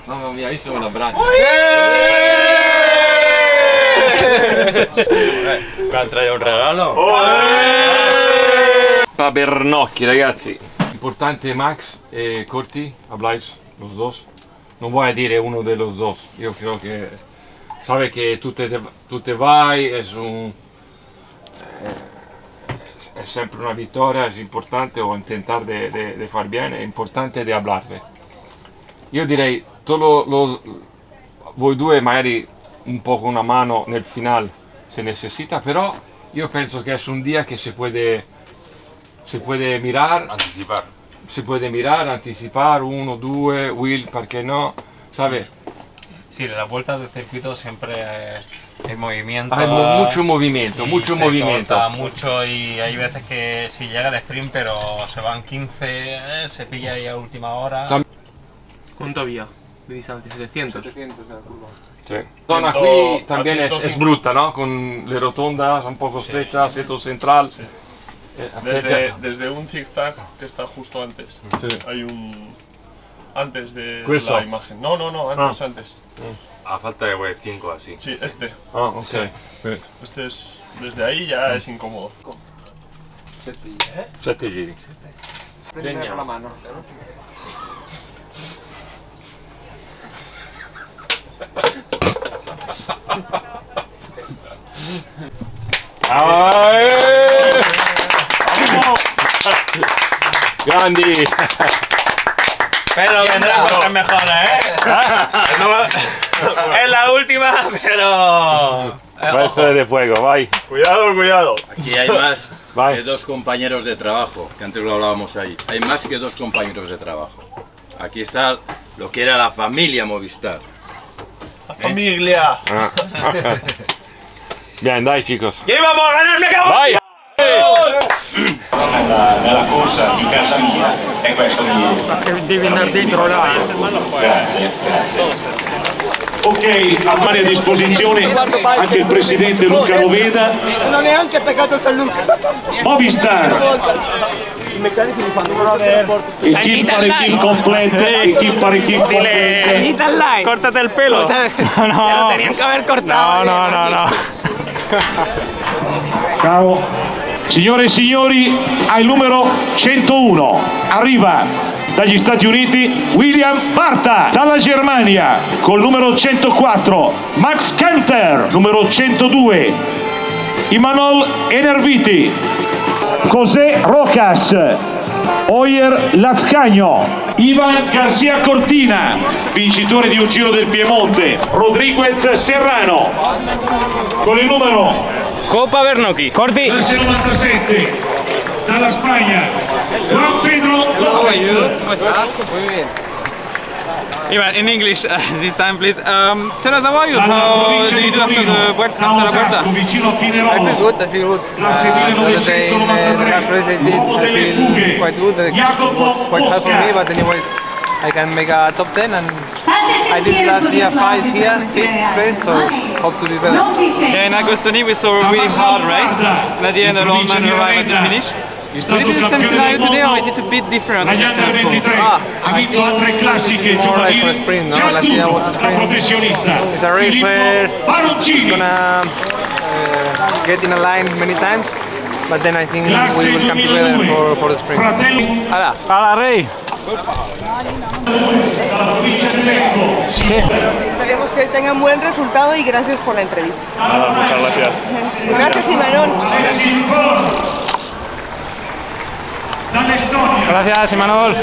Mamma mia, io sono un abbraccio. ¿Me trae un regalo? Pabernocchi, ragazzi. Importante Max e Corti, habláis los dos. No voy a dire uno de los dos. Yo creo que sabe que tú te vas, es sempre una vittoria, es importante o intentar de far bien, è importante de hablarle. Io direi, voi due magari un po' con una mano nel final se necesita, però io penso che è un dia che se puede mirar, Anticipar. se puede mirar, anticipar, uno, due, Will, perché no, ¿sabe? Sí, en las vueltas del circuito siempre hay movimiento. Hay mucho movimiento, y mucho se movimiento. corta mucho y hay veces que si llega el sprint pero se van 15, se pilla ahí a última hora. ¿Cuánto había de distancia? 700. 700 de la curva. Sí. La zona qui también es bruta, ¿no? Con le rotondas un poco estrechas, centro central. Sí. Desde un zigzag que está justo antes. Sí. Hay un... Antes de ¿Questo? la imagen. No, antes. A falta de 5 así. Sí, este. Ah, ok. Sí. Este es... Desde ahí ya es incómodo. 7 giri. Prendere con la mano. Grandi! Pero vendrán cosas mejores, Es la última, pero... Maestro de fuego, vai. Cuidado, cuidado. Aquí hay más Vai. que 2 compañeros de trabajo, que antes lo hablábamos ahí. Hay más que 2 compañeros de trabajo. Aquí está lo que era la familia Movistar. La familia. Bien, dai chicos. ¡Y vamos a ganar, me cago! Vai! nella corsa di casa mia e questo Devi andare dentro là. grazie. Ok, a mani a disposizione anche il presidente Luca Roveda. Non ho neanche peccato San Luca. Movistar, I meccanici mi fanno un rapporto. equipe completa, completa. Italian. ¡Córtate el pelo! No. Te lo tenían que haber cortado. No. Ciao. Signore e signori, al numero 101 arriva dagli Stati Uniti William Barta, dalla Germania col numero 104 Max Kanter, numero 102 Imanol Enerviti, José Rocas, Oyer Lazcagno, Ivan Garcia Cortina, vincitore di un Giro del Piemonte, Rodríguez Serrano con il numero Coppa Bernocchi. Corti. classe 97 dalla Spagna Juan Pedro López. Ivan, in English this time, please. Tell us about you. How do you do after the Vuelta? vicino a I Pinerolo, feel good, I feel good. classe The day in the last race I did, l'uomo I delle feel fughe, quite good. It Jacopo was quite hard for me, Oscar. but anyways, I can make a top 10 and I did last year 5 here, 5th place, so hope to be better. Yeah, in Agostini we saw a really hard race. And at the end, the old man arrived at the finish. È Did stato it do the same campione scenario del today or mondo is it a bit different? negli under 23, ha vinto altre classiche more like for a giovanili. sprint, no? Già Last year was a da sprint. professionista It's a race where Filippo it's Baroncini, gonna get in a line many times, but then I think classe we will come together 2002, for the sprint. fratello Ala. Alla Rey. dalla provincia di Lecco. Esperemos que hoy tengan buen resultado y gracias por la entrevista. Muchas gracias. Gracias, Imanol. Gracias, Imanol.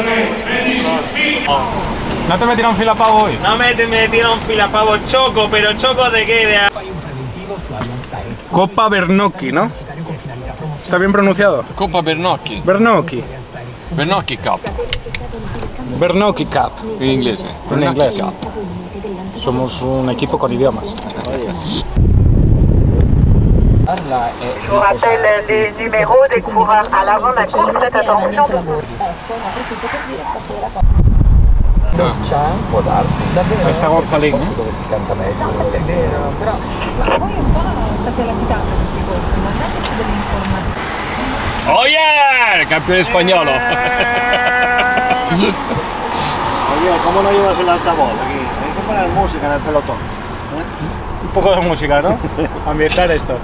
No te metieron fila pavo hoy. No me metieron fila pavo, choco, pero choco de qué, de... Coppa Bernocchi, ¿no? ¿Está bien pronunciado? Coppa Bernocchi. Bernocchi. Bernocchi Cup. Bernocchi Cup. In inglese. En Bernocchi inglés. Cup. Somos un equipo con idiomas. Je vous rappelle les numéros des coureurs à l'avant de la course, faites attention. Doccia, può darsi. Questa Gorfa lì, Dove si canta meglio. Questo è vero, però voi un po' state latitando questi corsi, mandateci delle informazioni. Oh yeah! Il campione spagnolo! Oye, ¿cómo no llevas el altavoz aquí? Hay que poner música en el pelotón. Un poco de música, ¿no? Ambientar esto.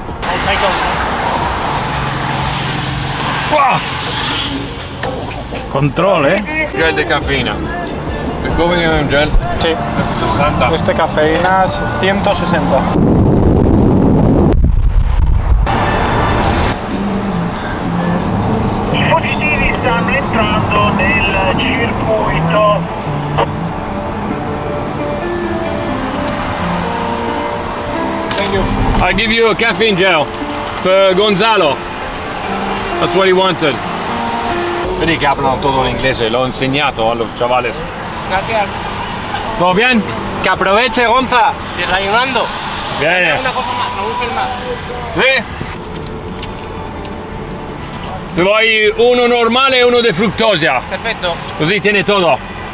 Control, Gel de cafeína. ¿De cómo es un gel? Sí. 160. Este cafeínas 160. I fuggitivi stanno entrando nel circuito. Thank you. I'll give you a caffeine gel for Gonzalo. That's what he wanted. Vedi che parlano todo en inglés, lo he enseñado a los chavales. Gracias. ¿Todo bien? Que aproveche, Gonza. Desayunando. Bien. Una cosa más, no busques más. ¿Sí? Te vuoi uno normale e uno de fructosia. Perfetto. Così tiene todo.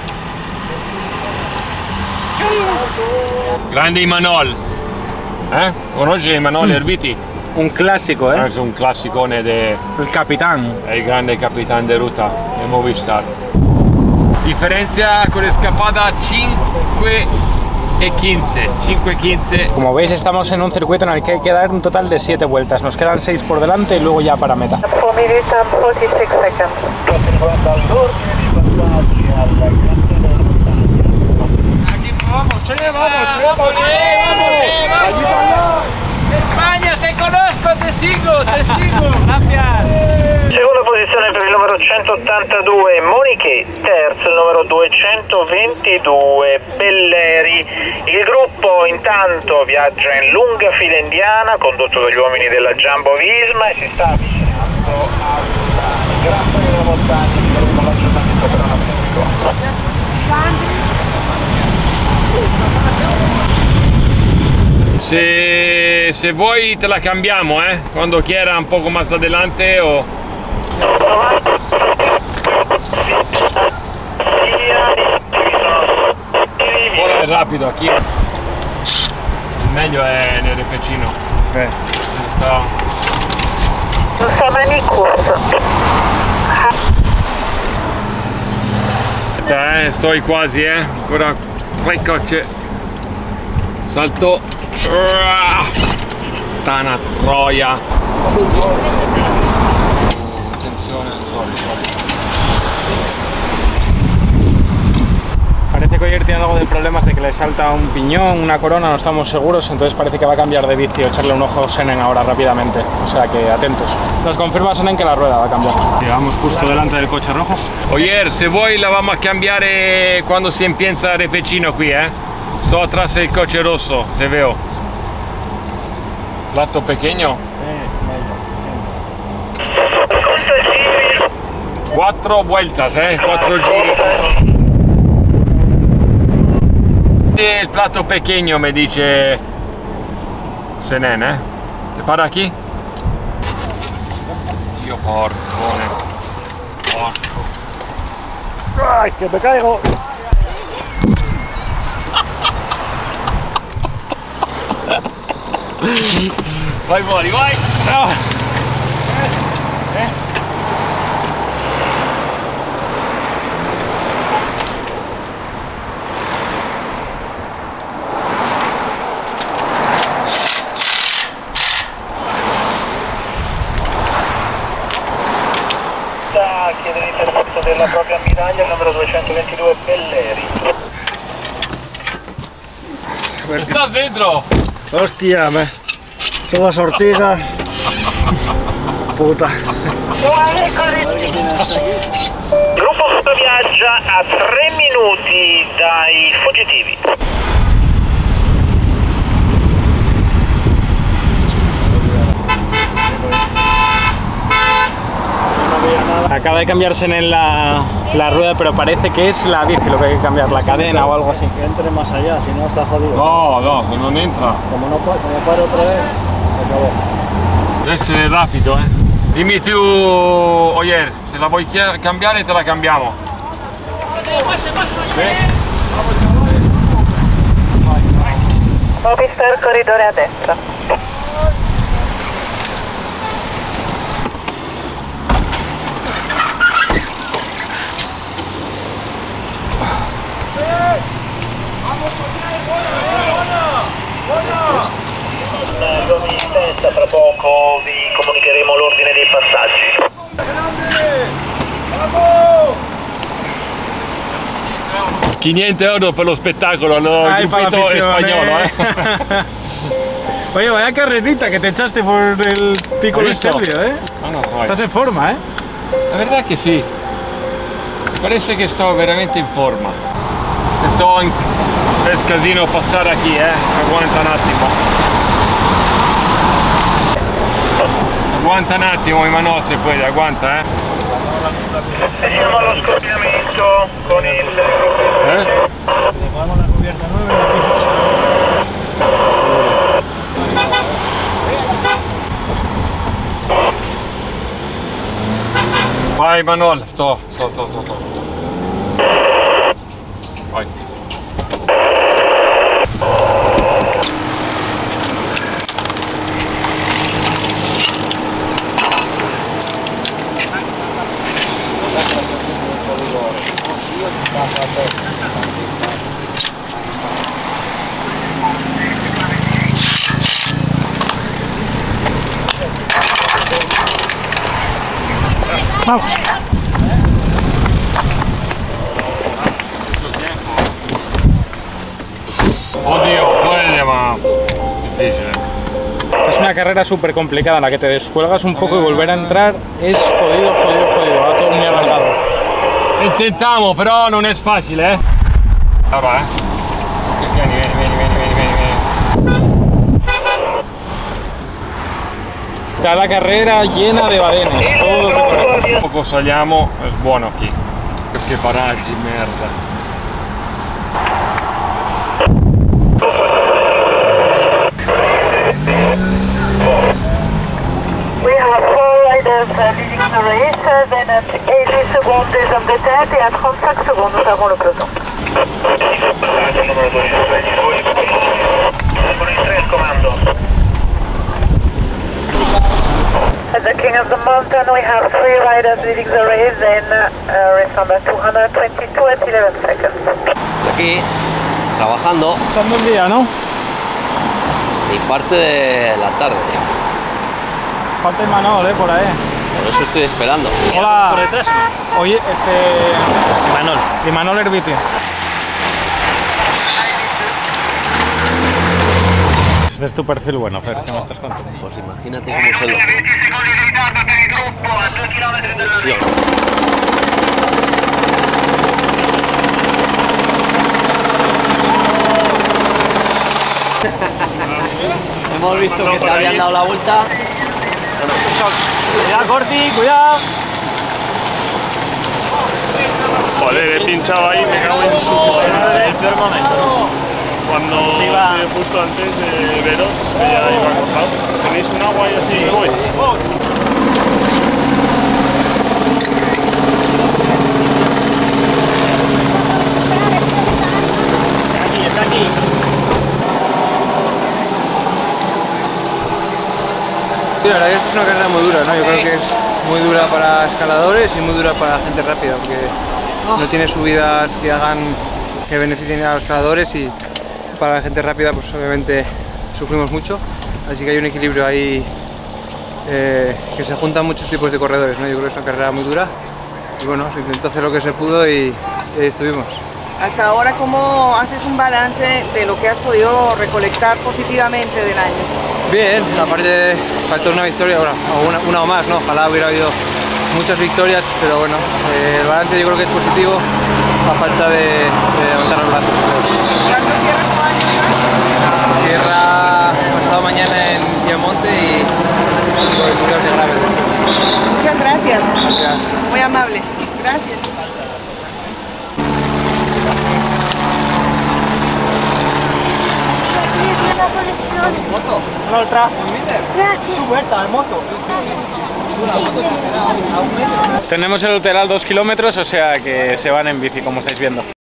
Grande Imanol. Conosci Imanol Erviti? Un clásico, Es un classicone de... El capitán. È il grande capitano de ruta de Movistar. Differenza con escapada 5 e 15. 5:15. Como veis, estamos en un circuito en el que hay que dar un total de 7 vueltas. Nos quedan 6 por delante y luego ya para meta. 4 minutes and 46 seconds. España, te conozco, te sigo, gracias. Seconda posizione per il numero 182 Monique, terzo il numero 222 Belleri. Il gruppo intanto viaggia in lunga fila indiana condotto dagli uomini della Jumbo Visma e si sta avvicinando al Gran Premio della Montagna per un l'aggiornamento per una Se vuoi te la cambiamo, quando quiera un poco más adelante o... Ora è rapido, aquí. Il meglio è nel repecino. Non siamo in corso. Sto quasi, ancora 3 cocce. Salto. Tana troia. Attenzione, sorry. Parece que Oyer tiene algo de problemas de que le salta un piñón, una corona, no estamos seguros, entonces parece que va a cambiar de bici o echarle un ojo a Senen ahora rápidamente, o sea que atentos. Nos confirma Senen que la rueda va a cambiar. Llegamos justo delante del coche rojo. Oyer, se vuoi la vamos a cambiare quando si empieza il repecino qui, Sto atrás del coche rosso, te veo. Plato pequeño. 4 vueltas, 4 giri. El plato pequeño me dice Senen, ¿Te para aquí? Dio porcone. Porco. ¡Ay, que me caigo! Vai fuori, vai! Chiede l'intervento della propria ammiraglia il numero 222 Belleri. Estás dentro! Hostia, toda sortida. Puta. Il gruppo viaggia a 3 minuti dai fuggitivi. Acaba de cambiarse en la rueda, pero parece que es la bici lo que hay que cambiar, la cadena o algo así. Que entre más allá, si no está jodido. No, non entra. Como pare otra vez, se acabó. Deve essere rapido, Dimmi tu, Oyer, se la vuoi cambiare te la cambiamo. Movistar corridore a destra. pista, fra poco vi comunicheremo l'ordine dei passaggi. 500 euro per lo spettacolo, hanno grupito español, Oye, vaya carrerita que te echaste por el piccolo Stelvio, ¿eh? Estás en forma, ¿eh? La verdad es que sí. Parece que sto veramente in forma. Sto in... Es casino passare aquí, aguanta un attimo. Aguanta un attimo, Imanol, se puoi, aguanta, Siamo allo scorpionamento con il... Ponemos la cubierta 9 y aquí. Vai Imanol, sto. Vai. Vamos. Oddio, puede, ma difícil. Es una carrera súper complicada en la que te descuelgas un poco y volver a entrar es jodido. Va todo muy alargado. Intentiamo, però non è facile, Vabbè, Vieni. Está la carrera llena de badenes, todo recorrido. Poco saliamo, è buono qui. Che paraggi, merda. We have 4 riders leading the race, then at 80 secondes des hommes de tête et à 35 secondes nous avons le peloton. Con il 3 al comando. At the King of the Mountain we have 3 riders leading the race, then race number 222 at 11 seconds. Aquí, trabajando. Estando el día, ¿no? Y parte de la tarde. Falta Imanol, por ahí. Por eso estoy esperando. Hola. ¿Por detrás? Oye, Imanol. Imanol Herbiti. Este es tu perfil bueno, Fer, ¿qué me estás contando? Pues imagínate cómo se lo... Tensión. Hemos visto que te habían dado la vuelta. Cuidado, Corti, cuidado. Joder, he pinchado ahí, me cago en su madre. El peor momento. Cuando justo antes de veros, que ya iba cortado. ¿Tenéis un agua y así me voy? Está aquí. Sí, la verdad es que es una carrera muy dura, ¿no? Yo creo que es muy dura para escaladores y muy dura para gente rápida, porque no tiene subidas que beneficien a los escaladores, y para la gente rápida pues obviamente sufrimos mucho, así que hay un equilibrio ahí que se juntan muchos tipos de corredores, ¿no? Yo creo que es una carrera muy dura y bueno, se intentó hacer lo que se pudo y ahí estuvimos. Hasta ahora, ¿cómo haces un balance de lo que has podido recolectar positivamente del año? Bien, aparte faltó una victoria, bueno, una o más, ¿no? Ojalá hubiera habido muchas victorias, pero bueno, el balance yo creo que es positivo a falta de levantar los brazos. ¿Cuándo cierra tu año? Cierra pasado mañana en Piemonte y con el Mundial de Gravel. Muchas gracias. Gracias. Muy amables. Gracias. ¿Moto? Otra. Gracias. Tu vuelta de moto. Tenemos el hotel a 2 kilómetros, o sea que se van en bici, como estáis viendo.